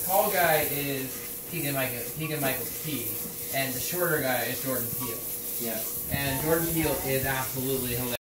tall guy is Keegan Michael Key, and the shorter guy is Jordan Peele. Yeah. And Jordan Peele is absolutely hilarious.